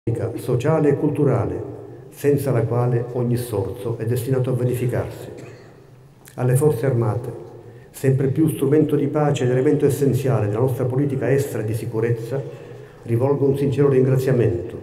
sociale e culturale, senza la quale ogni sforzo è destinato a vanificarsi. Alle Forze Armate, sempre più strumento di pace ed elemento essenziale della nostra politica estera e di sicurezza, rivolgo un sincero ringraziamento,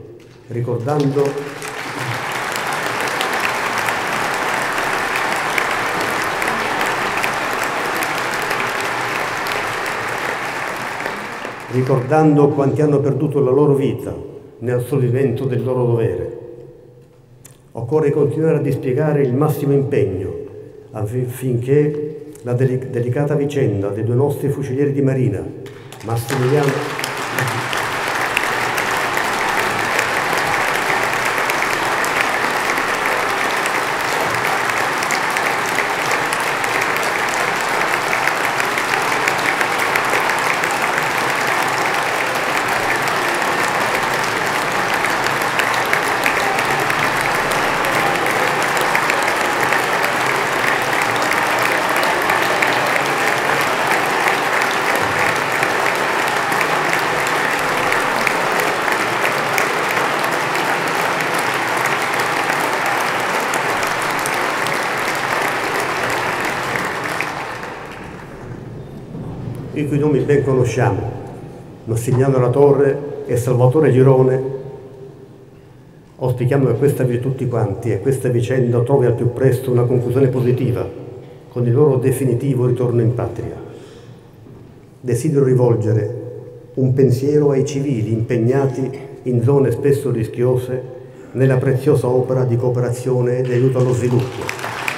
ricordando quanti hanno perduto la loro vita nell'assolvimento del loro dovere. Occorre continuare a dispiegare il massimo impegno affinché la delicata vicenda dei due nostri fucilieri di marina, i cui nomi ben conosciamo, Massimiliano Latorre e Salvatore Girone, auspichiamo che questa tutti quanti e questa vicenda trovi al più presto una conclusione positiva con il loro definitivo ritorno in patria. Desidero rivolgere un pensiero ai civili impegnati in zone spesso rischiose nella preziosa opera di cooperazione e di aiuto allo sviluppo.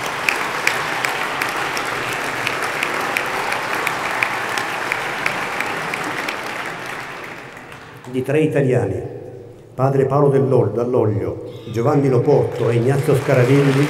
Di tre italiani, padre Paolo Dall'Oglio, Giovanni Loporto e Ignazio Scaravilli,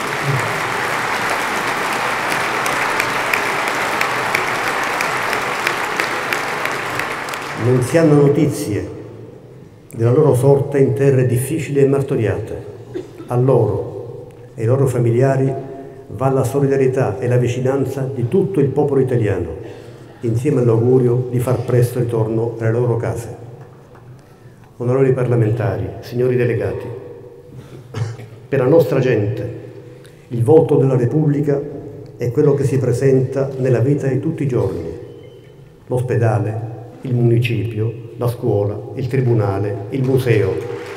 non si hanno notizie della loro sorte in terre difficili e martoriate. A loro e ai loro familiari va la solidarietà e la vicinanza di tutto il popolo italiano, insieme all'augurio di far presto ritorno alle loro case. Onorevoli parlamentari, signori delegati, per la nostra gente il volto della Repubblica è quello che si presenta nella vita di tutti i giorni: l'ospedale, il municipio, la scuola, il tribunale, il museo.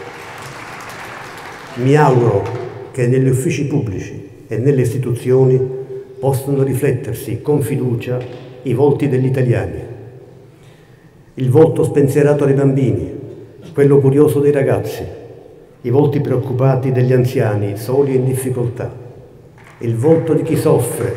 Mi auguro che negli uffici pubblici e nelle istituzioni possano riflettersi con fiducia i volti degli italiani. Il volto spensierato dei bambini, quello curioso dei ragazzi, i volti preoccupati degli anziani soli e in difficoltà, il volto di chi soffre,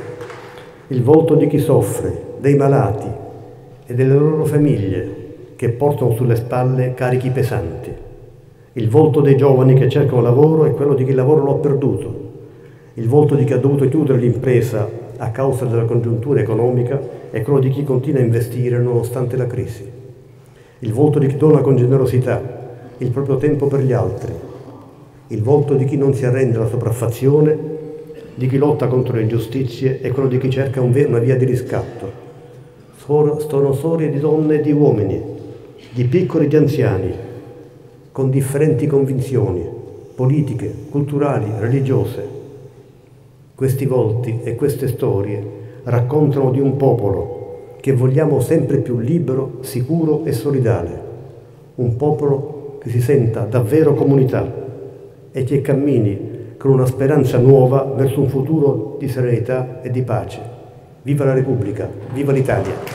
dei malati e delle loro famiglie che portano sulle spalle carichi pesanti, il volto dei giovani che cercano lavoro e quello di chi il lavoro lo ha perduto, il volto di chi ha dovuto chiudere l'impresa a causa della congiuntura economica e quello di chi continua a investire nonostante la crisi. Il volto di chi dona con generosità il proprio tempo per gli altri, il volto di chi non si arrende alla sopraffazione, di chi lotta contro le ingiustizie e quello di chi cerca una via di riscatto. Sono storie di donne e di uomini, di piccoli e di anziani, con differenti convinzioni politiche, culturali, religiose. Questi volti e queste storie raccontano di un popolo che vogliamo sempre più libero, sicuro e solidale, un popolo che si senta davvero comunità e che cammini con una speranza nuova verso un futuro di serenità e di pace. Viva la Repubblica, viva l'Italia!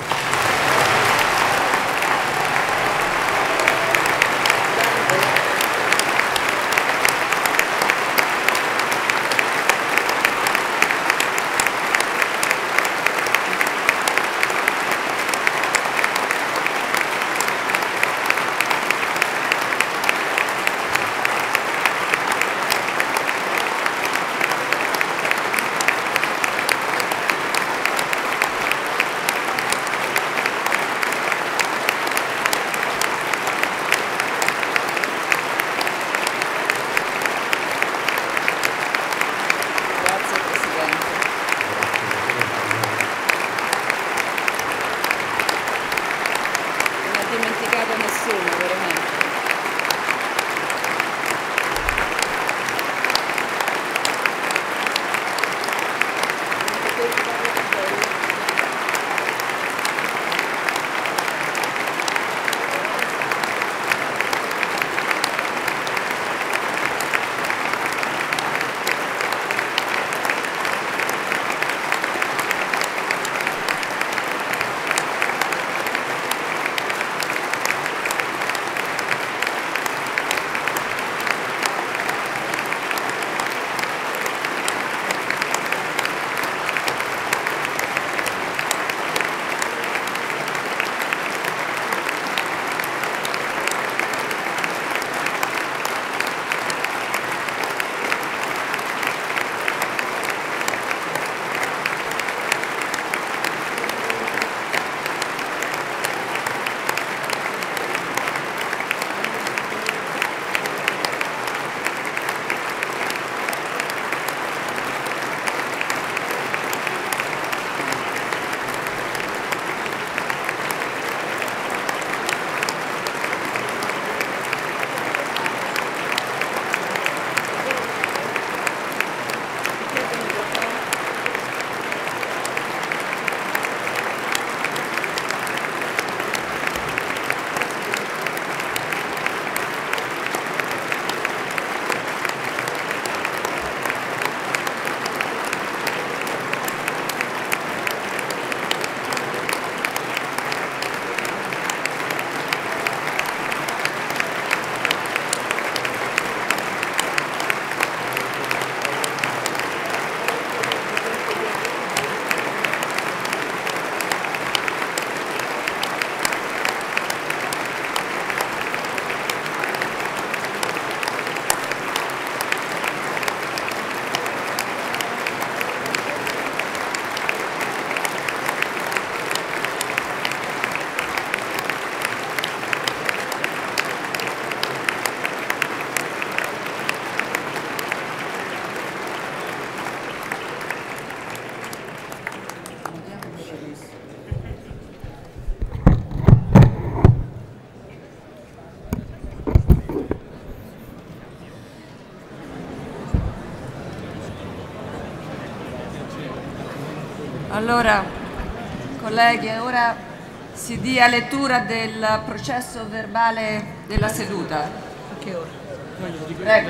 Allora, colleghi, ora si dia lettura del processo verbale della seduta. A che ora? Prego.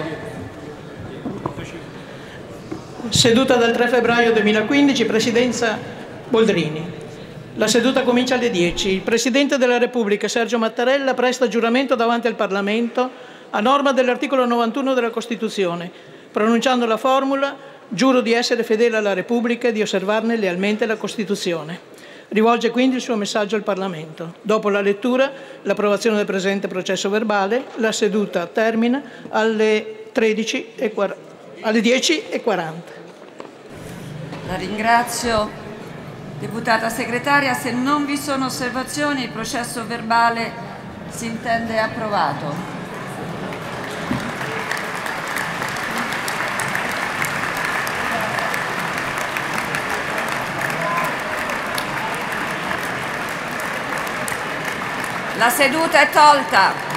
Seduta del 3 febbraio 2015, Presidenza Boldrini. La seduta comincia alle 10. Il Presidente della Repubblica, Sergio Mattarella, presta giuramento davanti al Parlamento a norma dell'articolo 91 della Costituzione, pronunciando la formula «Giuro di essere fedele alla Repubblica e di osservarne lealmente la Costituzione». Rivolge quindi il suo messaggio al Parlamento. Dopo la lettura, l'approvazione del presente processo verbale, la seduta termina alle 10:40. La ringrazio, deputata segretaria. Se non vi sono osservazioni, il processo verbale si intende approvato. La seduta è tolta.